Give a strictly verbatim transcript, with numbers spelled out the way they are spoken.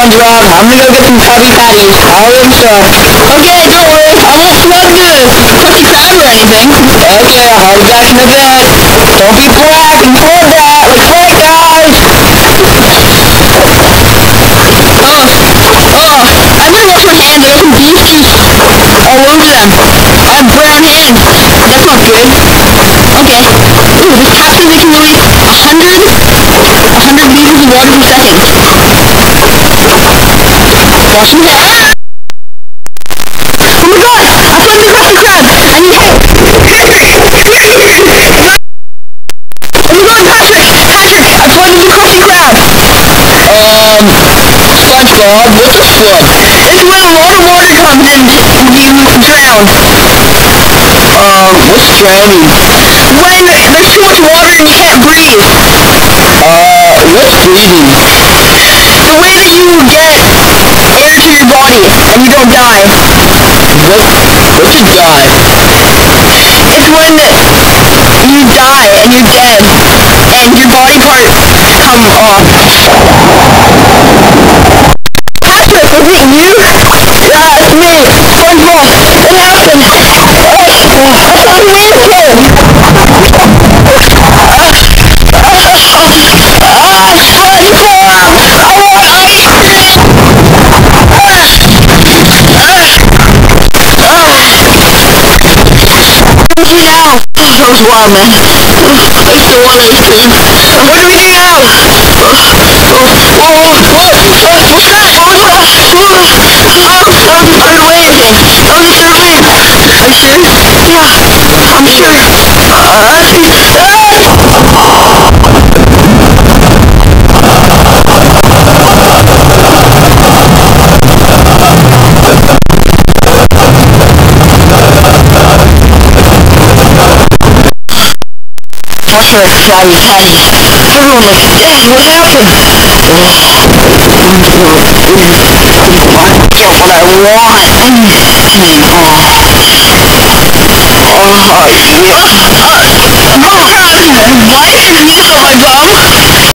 SpongeBob. I'm gonna go get some Krabby Patties. I'll be sure. Okay, don't worry. I won't flood you with Krusty Krab or anything. Okay, I'll be back in a bit. Don't be black and hold that. Let's fight, guys. Oh, I better wash my hands. I got some beef juice all over them. I have brown hands. That's not good. Okay. Ooh, this pasta making me like a hundred, a hundred liters of water per second. Wash my hands. Oh my god! I found the Krusty Krab! I need help! Oh my god, Patrick! Patrick! I flooded the Krusty Krab! Um, SpongeBob, what's a flood? It's when a lot of water comes and you drown. Um, what's drowning? When there's too much water and you can't breathe. Uh, what's breathing? The way that you get air to your body and you don't die. What, what's a die? It's when you die and you're dead and your body parts come off. Patrick, was it you? Yeah, it's me, SpongeBob. What happened? I found a man kid. What do we do now? That was wild, man. I still want ice cream. What do we do now? Whoa, whoa, whoa, what's that? What was that? Oh, that was the third wave. That was the third wave. Are you sure? Yeah, I'm sure. Wash our Krabby Patties. Everyone looks dead. What happened? Get what I want. Oh, yeah. Oh, God. Why is your